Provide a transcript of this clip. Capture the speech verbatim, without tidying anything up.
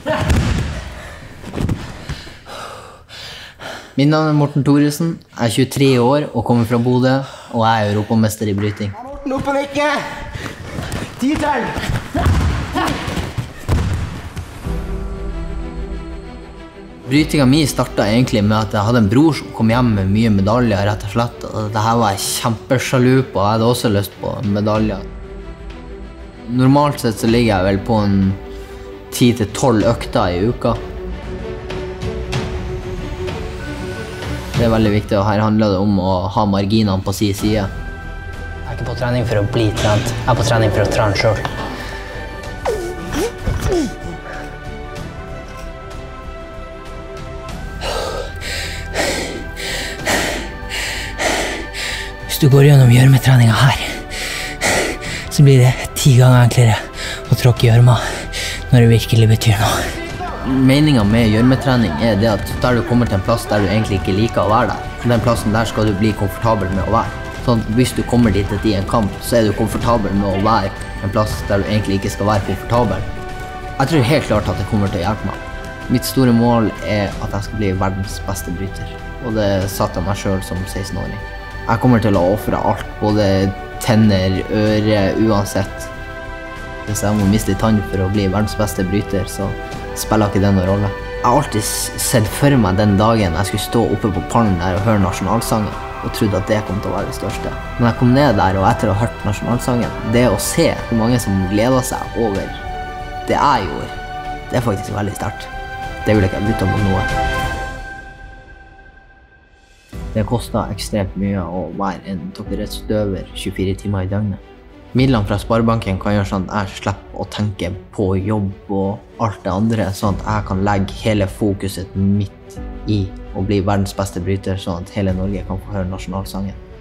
Min navn er Morten Thoresen, jeg er tjuetre år og kommer fra Bodø, og jeg er europamester i bryting. Morten, opp og nikke! Ti til! Brytinga mi startet egentlig med at jeg hadde en bror som kom hjem med mye medaljer, rett og slett. Og dette var jeg kjempesjalu på, og jeg hadde også lyst på medaljer. Normalt sett så ligger jeg vel på en ti til tolv økter i uka. Det er veldig viktig, og her handler det om å ha marginene på sin side. Jeg er ikke på trening for å bli trent, jeg er på trening for å trene selv. Hvis du går gjennom gjørmetreninga her, så blir det ti ganger enklere å tråkke i gjørma når det virkelig betyr noe. Meningen med gjørmetrening er det at der du kommer til en plass der du egentlig ikke liker å være der, den plassen der skal du bli komfortabel med å være. Sånn at hvis du kommer dit etter en kamp, så er du komfortabel med å være en plass der du egentlig ikke skal være komfortabel. Jeg tror helt klart at det kommer til å hjelpe meg. Mitt store mål er at jeg skal bli verdens beste bryter, og det satte jeg meg selv som seksten-åring. Jeg kommer til å offre alt, både tenner, øre, uansett. Hvis jeg må miste tann for å bli verdens beste bryter, så spiller ikke det noen rolle. Jeg har alltid sett for meg den dagen jeg skulle stå oppe på pallen der og høre nasjonalsangen, og trodde at det kom til å være det største. Når jeg kom ned der, og etter å ha hørt nasjonalsangen, det å se hvor mange som gleder seg over det jeg gjorde, det er faktisk veldig sterkt. Det vil jeg ikke ha byttet mot noe. Det koster ekstremt mye å være en toppidrettsutøver tjuefire timer i døgnet. Midlene fra Sparebanken kan gjøre sånn at jeg slipper å tenke på jobb og alt det andre, sånn at jeg kan legge hele fokuset mitt i å bli verdens beste bryter, sånn at hele Norge kan få høre nasjonalsangen.